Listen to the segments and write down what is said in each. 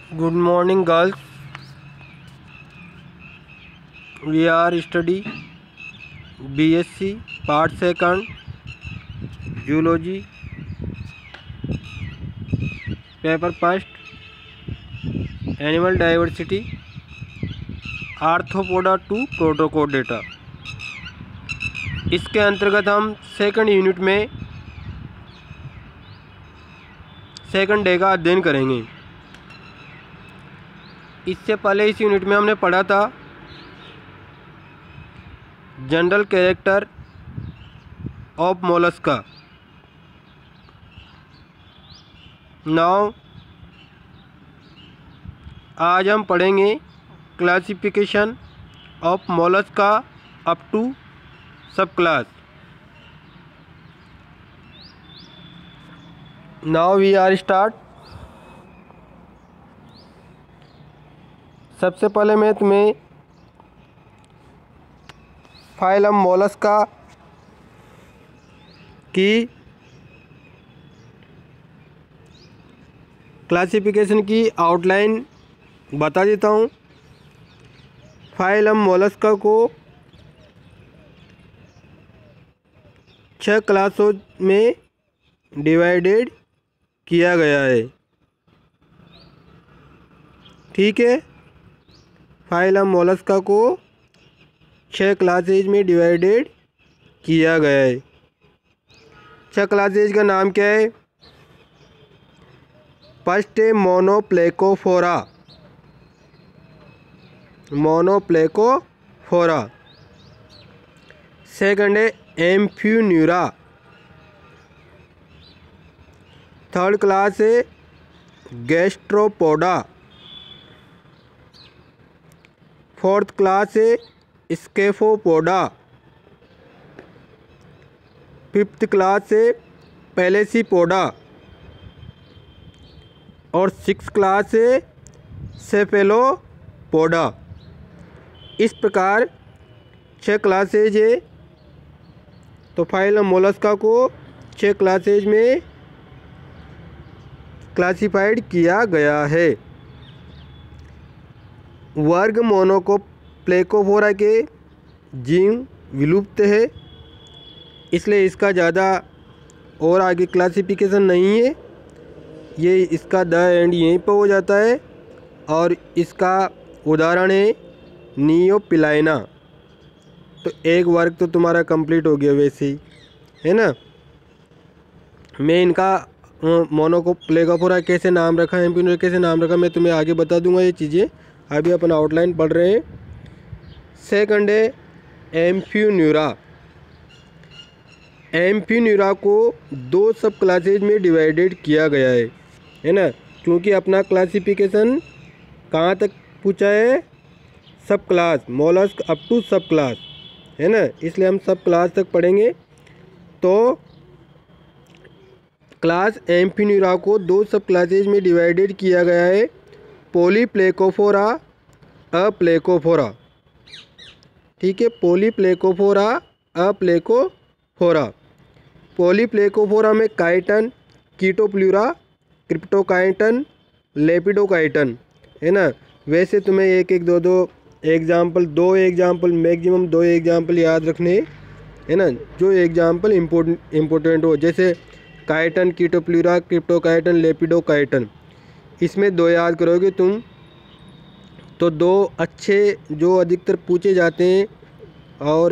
Good morning, girls. We are study BSc Part Second Zoology Paper First Animal Diversity Arthropoda to Protochordata। इसके अंतर्गत हम second unit में second day का अध्ययन करेंगे। इससे पहले इस यूनिट में हमने पढ़ा था general character of Mollusca. Now आज हम पढ़ेंगे classification of Mollusca up to sub class. Now we are start. सबसे पहले मैं तुम्हें फाइलम मोलस्का की क्लासिफिकेशन की आउटलाइन बता देता हूँ। फाइलम मोलस्का को 6 क्लासों में डिवाइडेड किया गया है। ठीक है, फाइलम मोलस्का को 6 क्लासेज में डिवाइडेड किया गया है। 6 क्लासेज का नाम क्या है? फर्स्ट है मोनोप्लेकोफोरा। सेकंड है एम्फीन्यूरा। थर्ड क्लास है गैस्ट्रोपोडा। फोर्थ क्लास है स्केफोपोडा। फिफ्थ क्लास है पैलेसीपोडा और सिक्स क्लास है सेफेलोपोडा। इस प्रकार 6 क्लासेज है। तो फाइलम मोलस्का को 6 क्लासेज में क्लासिफाइड किया गया है। वर्ग मोनोप्लेकोफोरा के जीव विलुप्त है, इसलिए इसका ज़्यादा और आगे क्लासिफिकेशन नहीं है। ये इसका द एंड यहीं पर हो जाता है। और इसका उदाहरण है नियोपिलाइना। तो एक वर्ग तो तुम्हारा कंप्लीट हो गया वैसे ही, है ना। मैं इनका मोनोप्लेकोफोरा कैसे नाम रखा, एम्फीन्यूरा कैसे नाम रखा, मैं तुम्हें आगे बता दूंगा ये चीज़ें। अभी अपन आउटलाइन पढ़ रहे हैं। सेकंड है एम्फीन्यूरा। एम्फीन्यूरा को 2 सब क्लासेज में डिवाइडेड किया गया है ना। क्योंकि अपना क्लासिफिकेशन कहाँ तक पूछा है? Sub class, mollusc up to sub class, है ना। इसलिए हम सब क्लास तक पढ़ेंगे। तो क्लास एम्फीन्यूरा को 2 सब क्लासेज में डिवाइडेड किया गया है। पॉलीप्लेकोफोरा, अप्लेकोफोरा। ठीक है, पॉलीप्लेकोफोरा, अप्लेकोफोरा। पॉलीप्लेकोफोरा में काइटन, कीटोप्लूरा, क्रिप्टोकाइटन, लेपिडोकाइटन, है ना। वैसे तुम्हें एक एक दो एग्जाम्पल मैक्सिमम 2 एग्जाम्पल याद रखने, है ना, जो एग्जाम्पल इम्पोर्टेंट हो। जैसे काइटन, कीटोप्लूरा, क्रिप्टोकाइटन, लेपिडोकाइटन, इसमें 2 याद करोगे तुम तो 2 अच्छे जो अधिकतर पूछे जाते हैं और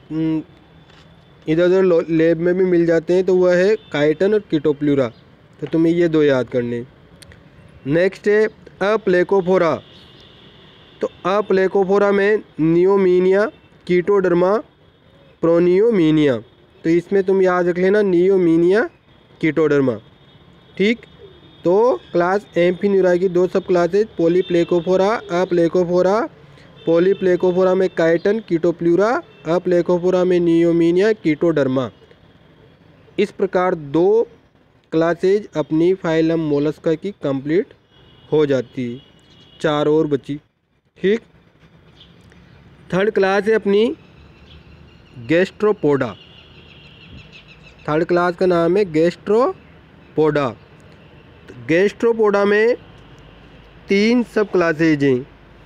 इधर उधर लैब में भी मिल जाते हैं, तो वह है काइटन और कीटोप्लूरा। तो तुम्हें ये 2 याद करने। नेक्स्ट है अप्लेकोफोरा। तो अप्लेकोफोरा में नियोमीनिया, कीटोडर्मा, प्रोनियोमीनिया। तो इसमें तुम याद रख लेना नियोमीनिया, कीटोडर्मा। ठीक, तो क्लास एम्फीन्यूरा की 2 सब क्लासेज पॉलीप्लेकोफोरा, अप्लेकोफोरा। पॉलीप्लेकोफोरा में काइटन, कीटोप्लूरा, अप्लेकोफोरा में नियोमीनिया, कीटोडर्मा। इस प्रकार 2 क्लासेज अपनी फाइलम मोलस्का की कंप्लीट हो जाती है। 4 और बची। ठीक, थर्ड क्लास है अपनी गैस्ट्रोपोडा। थर्ड क्लास का नाम है गैस्ट्रोपोडा। गैस्ट्रोपोडा में 3 सब क्लासेज हैं,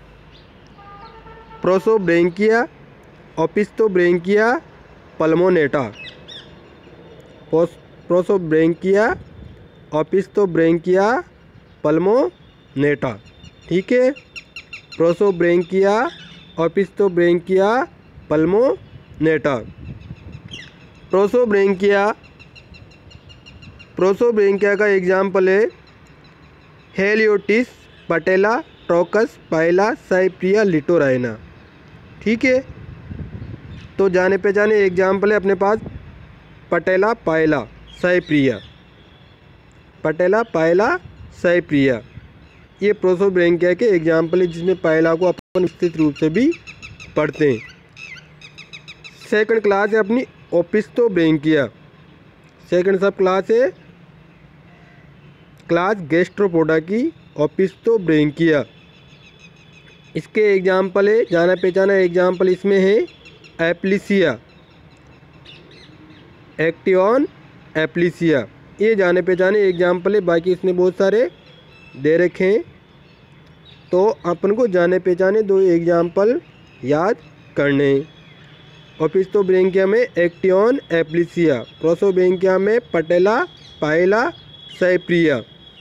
प्रोसोब्रेंकिया, ओपिस्थोब्रेंकिया, पल्मोनेटा। प्रोसोब्रेंकिया, ओपिस्थोब्रेंकिया, पल्मोनेटा। ठीक है, प्रोसोब्रेंकिया, ओपिस्थोब्रेंकिया, पल्मोनेटा। प्रोसोब्रेंकिया का एग्जाम्पल है हेलियोटिस, पटेला, ट्रोकस, पाइला, साइप्रिया, लिटोराइना। ठीक है, तो जाने पहचाने एग्जाम्पल है अपने पास पटेला, पाइला, साइप्रिया। पटेला, पाइला, साइप्रिया, ये प्रोसोब्रेंकिया के एग्जाम्पल है, जिसमें पाइला को अपन निश्चित रूप से भी पढ़ते हैं। सेकंड क्लास है अपनी ओपिस्थोब्रेंकिया। सेकंड सब क्लास है क्लास गैस्ट्रोपोडा की, ओपिस्थोब्रेंकिया। इसके एग्जाम्पल है, जाना पहचाना एग्जाम्पल इसमें है एप्लीसिया, एक्टियन एप्लीसिया, ये जाने पहचाने एग्जाम्पल है। बाकी इसने बहुत सारे दे रखे हैं, तो अपन को जाने पहचाने 2 एग्जाम्पल याद करने। ओपिस्थोब्रेंकिया में एक्टियन एप्लीसिया, प्रोसोब्रेंकिया में पटेला, पाइला, साइप्रिया।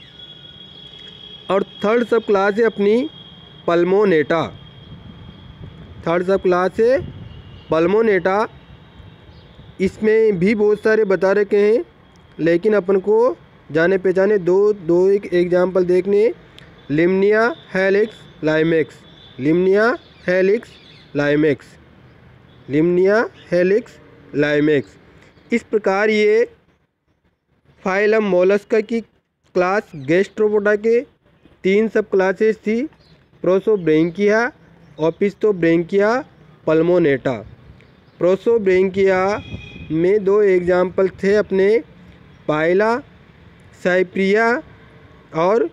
और थर्ड सब क्लास है अपनी पल्मोनेटा। थर्ड सब क्लास है पल्मोनेटा। इसमें भी बहुत सारे बता रखे हैं, लेकिन अपन को जाने पहचाने दो एक एग्जाम्पल देखने। Limnaea Helix Limax, Limnaea Helix Limax, Limnaea Helix Limax. इस प्रकार ये फाइलम मोलस्का की क्लास गैस्ट्रोपोडा के 3 सब क्लासेस थी, प्रोसोब्रेंकिया, ओपिस्थोब्रेंकिया, पल्मोनेटा। प्रोसोब्रेंकिया में 2 एग्जाम्पल थे अपने पाइला, साइप्रिया और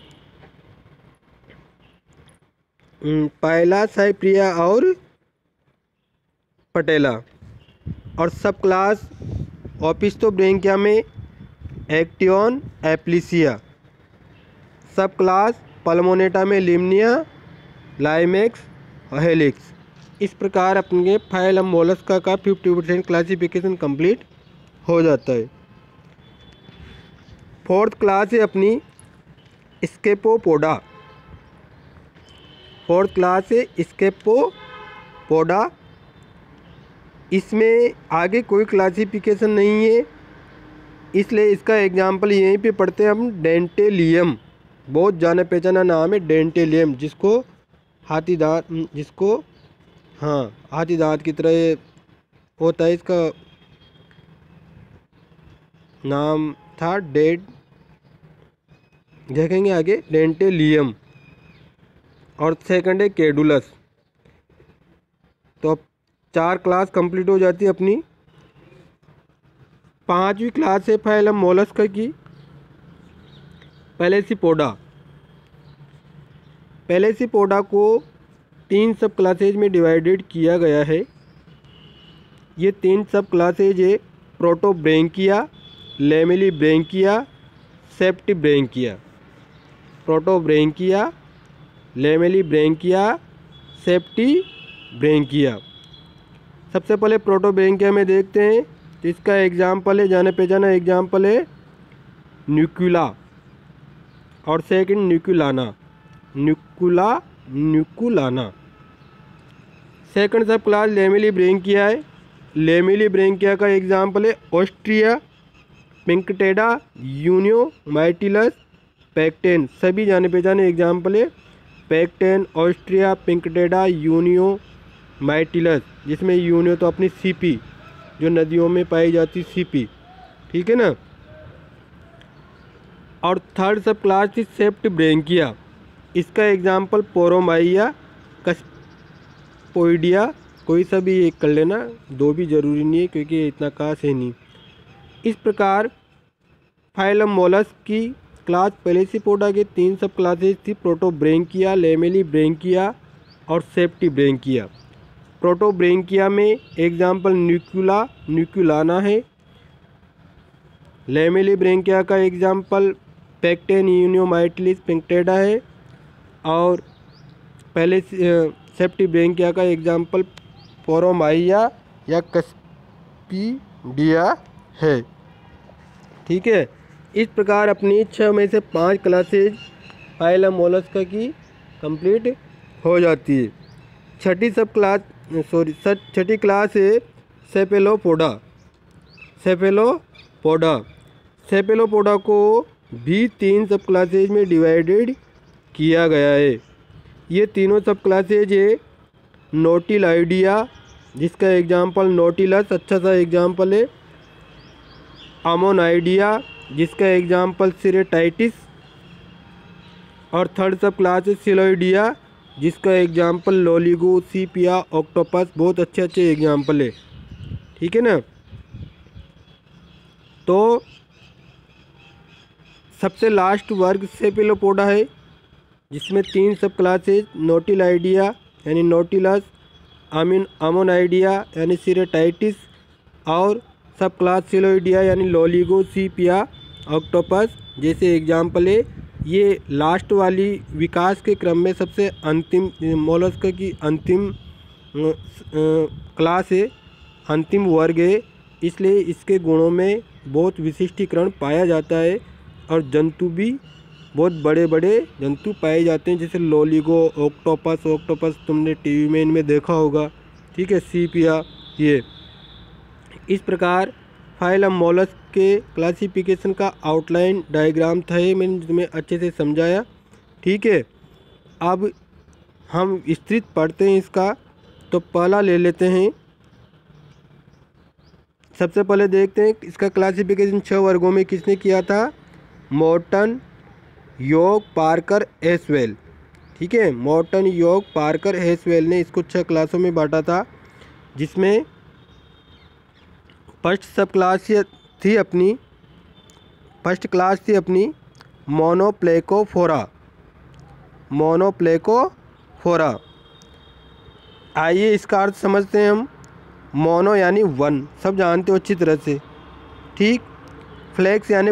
पाइला, साइप्रिया और पटेला। और सब क्लास ओपिस्थोब्रेंकिया में एक्टियन एप्लीसिया, सब क्लास पल्मोनेटा में लिमनिया, लाइमेक्स और हेलिक्स। इस प्रकार अपने फाइलम मोलस्का का 50% क्लासिफिकेशन कंप्लीट हो जाता है। फोर्थ क्लास है अपनी स्केपोपोडा। फोर्थ क्लास है स्केपोपोडा। इसमें आगे कोई क्लासिफिकेशन नहीं है, इसलिए इसका एग्जाम्पल यहीं पे पढ़ते हैं हम। डेंटेलियम, बहुत जाने पहचाना नाम है डेंटेलियम, जिसको हाथी दांत की तरह होता है। इसका नाम था देखेंगे आगे, डेंटेलियम। और सेकंड है केडुलस। तो अब 4 क्लास कंप्लीट हो जाती है अपनी। 5वीं क्लास है फाइलम मोलस्का की पैलेसीपोडा। पैलेसीपोडा को 3 सब क्लासेज में डिवाइडेड किया गया है। ये 3 सब क्लासेज है प्रोटोब्रेंकिया, लेमेलिब्रेंकिया, सेप्टिब्रेंकिया। प्रोटोब्रेंकिया, लेमेलिब्रेंकिया, सेप्टिब्रेंकिया। सबसे पहले प्रोटोब्रेंकिया में देखते हैं, तो इसका एग्जाम्पल है, जाने पहचाना एग्जाम्पल है न्यूक्युला और second Nuculana, Nuculana. Second sub class Lamellibranchia है। लेमेलिब्रेंकिया का एग्जाम्पल है ऑस्ट्रिया, पिंकटेडा, यूनियोमाइटिलस, पैक्टेन। सभी जाने पहचाने एग्जाम्पल है पैक्टेन, ऑस्ट्रिया, पिंकटेडा, यूनियोमाइटिलस, जिसमें यूनियो तो अपनी सीपी, जो नदियों में पाई जाती सीपी, ठीक है ना। और थर्ड सब क्लास थी सेप्टिब्रेंकिया। इसका एग्जाम्पल पोरोमाइया, कस्पोइडिया, कोई सा भी एक कर लेना, 2 भी ज़रूरी नहीं है क्योंकि इतना खास है नहीं। इस प्रकार फाइलम मोलस्क की क्लास पैलेसीपोडा के 3 सब क्लासेस थी, प्रोटोब्रेंकिया, लेमेलिब्रेंकिया और सेप्टिब्रेंकिया। प्रोटोब्रेंकिया में एग्जाम्पल न्यूक्युला, न्यूक्युलाना है। लेमेलिब्रेंकिया का एग्जाम्पल पैक्टेन, यूनियोमाइटिलिस, पिंकटेडा है। और पहले सेप्टिब्रेंकिया का एग्जाम्पल पोरोमाइया या कस्पीडिया है। ठीक है, इस प्रकार अपनी 6 में से 5 क्लासेज फाइलम मोलस्का की कंप्लीट हो जाती है। छठी क्लास है सेफेलोपोडा। सेफेलोपोडा को भी 3 सब क्लासेज में डिवाइडेड किया गया है। ये तीनों सब क्लासेज है नोटिलाइडिया, जिसका एग्जाम्पल नोटिलस अच्छा सा एग्जाम्पल है, अमोनाइडिया जिसका एग्जाम्पल सिरेटाइटिस, और थर्ड सब क्लास है सिलोइडिया जिसका एग्जाम्पल लोलिगो, सीपिया, ऑक्टोपस, बहुत अच्छे एग्जाम्पल है। ठीक है ना। तो सबसे लास्ट वर्ग सेफेलोपोडा है जिसमें 3 सब क्लासेज नोटिलाइडिया यानी नोटिलस, अमोनाइडिया यानी सिरेटाइटिस और सब क्लास सिलोइडिया यानी लोलिगो, सीपिया, ऑक्टोपस जैसे एग्जाम्पल है। ये लास्ट वाली विकास के क्रम में सबसे अंतिम मोलस्क की अंतिम क्लास है, अंतिम वर्ग है, इसलिए इसके गुणों में बहुत विशिष्टीकरण पाया जाता है और जंतु भी बहुत बड़े बड़े जंतु पाए जाते हैं, जैसे लोलिगो, ऑक्टोपस तुमने टीवी में इनमें देखा होगा। ठीक है, सीपिया। ये इस प्रकार फाइलम मोलस्क के क्लासिफिकेशन का आउटलाइन डायग्राम था, ये मैंने तुम्हें अच्छे से समझाया। ठीक है, अब हम विस्तृत पढ़ते हैं इसका। तो पहला ले लेते हैं, सबसे पहले देखते हैं इसका क्लासिफिकेशन 6 वर्गों में किसने किया था, मॉर्टन, योग, पार्कर, हेसवेल। ठीक है, मॉर्टन, योग, पार्कर, हेसवेल ने इसको 6 क्लासों में बांटा था, जिसमें फर्स्ट क्लास थी अपनी मोनोप्लेकोफोरा। आइए इसका अर्थ समझते हैं हम। मोनो यानी वन, सब जानते हो अच्छी तरह से। ठीक, फ्लेक्स यानी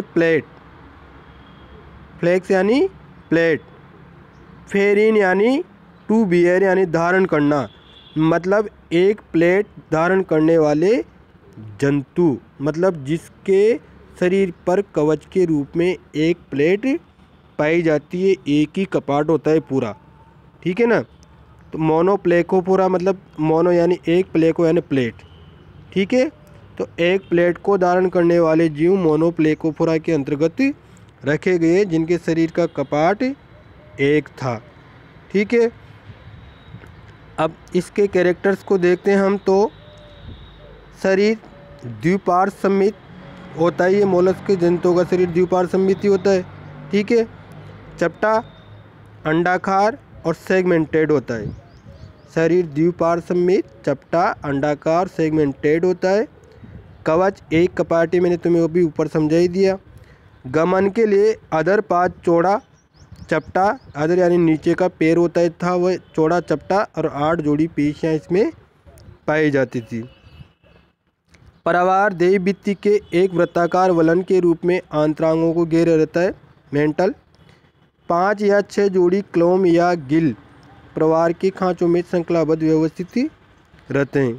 प्लेट, फेरिन यानी टू बियर यानी धारण करना, मतलब एक प्लेट धारण करने वाले जंतु, मतलब जिसके शरीर पर कवच के रूप में एक प्लेट पाई जाती है, एक ही कपाट होता है पूरा। ठीक है ना। तो मोनोप्लेकोफोरा मतलब मोनो यानी एक, प्लेको यानी प्लेट। ठीक है, तो एक प्लेट को धारण करने वाले जीव मोनोप्लेकोफोरा के अंतर्गत रखे गए, जिनके शरीर का कपाट एक था। ठीक है, अब इसके कैरेक्टर्स को देखते हैं हम। तो शरीर द्विपार्श्व सममित होता है, ये मोलस्क के जंतुओं का शरीर द्विपार्श्व सममित ही होता है। ठीक है, चपटा, अंडाकार और सेगमेंटेड होता है। शरीर द्विपार्श्व सममित, चपटा, अंडाकार, सेगमेंटेड होता है। कवच एक कपाटी, मैंने तुम्हें वो भी ऊपर समझा ही दिया। गमन के लिए अधर पाद चौड़ा, चपटा, अधर यानी नीचे का पैर होता है था वह चौड़ा, चपटा, और 8 जोड़ी पेशियाँ इसमें पाई जाती थी। परिवार देहभित्ति के एक वृत्ताकार वलन के रूप में आंतरांगों को घेरे रहता है, मेंटल। 5 या 6 जोड़ी क्लोम या गिल प्रवार के खांचों में श्रृंखलाबद्ध व्यवस्थित रहते हैं।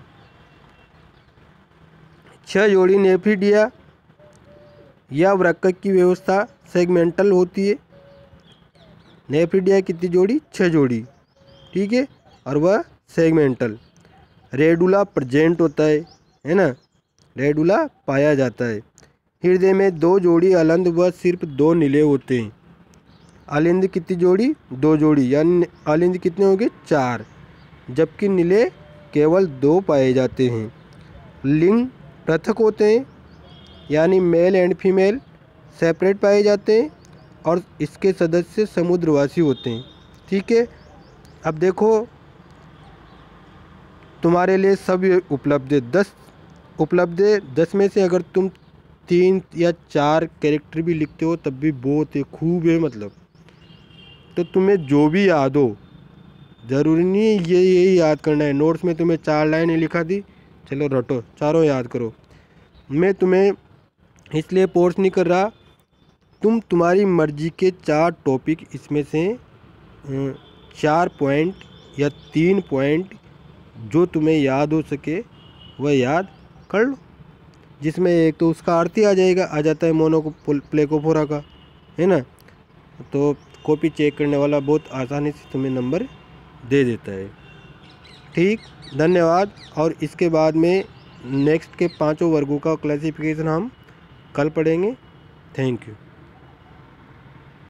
6 जोड़ी नेफ्रिडिया या वृक्क की व्यवस्था सेगमेंटल होती है। नेफ्रिडिया कितनी जोड़ी, 6 जोड़ी। ठीक है, और वह सेगमेंटल। रेडुला प्रेजेंट होता है ना, रेडुला पाया जाता है। हृदय में 2 जोड़ी अलिंद व सिर्फ 2 नीले होते हैं। अलिंद कितनी जोड़ी, 2 जोड़ी, यानी अलिंद कितने होंगे, 4, जबकि नीले केवल 2 पाए जाते हैं। लिंग पृथक होते हैं, यानी मेल एंड फीमेल सेपरेट पाए जाते हैं, और इसके सदस्य समुद्रवासी होते हैं। ठीक है, अब देखो तुम्हारे लिए सब उपलब्ध है, 10 उपलब्ध है। 10 में से अगर तुम 3 या 4 कैरेक्टर भी लिखते हो तब भी बहुत है, खूब है मतलब। तो तुम्हें जो भी याद हो, ज़रूरी नहीं यही याद करना है। नोट्स में तुम्हें 4 लाइनें लिखा दी, चलो रटो, चारों याद करो। मैं तुम्हें इसलिए फोर्स नहीं कर रहा, तुम्हारी मर्जी के 4 टॉपिक इसमें से 4 पॉइंट या 3 पॉइंट जो तुम्हें याद हो सके वह याद कर लो, जिसमें एक तो उसका अर्थ ही आ जाता है प्लेकोफोरा का, है ना। तो कॉपी चेक करने वाला बहुत आसानी से तुम्हें नंबर दे देता है। ठीक, धन्यवाद। और इसके बाद में नेक्स्ट के 5 वर्गों का क्लासिफिकेशन हम कल पढ़ेंगे। Thank you.